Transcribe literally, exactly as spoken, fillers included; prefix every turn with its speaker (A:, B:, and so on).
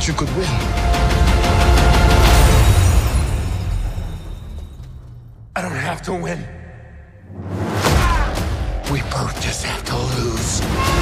A: thought you could win. I don't have to win. We both just have to lose.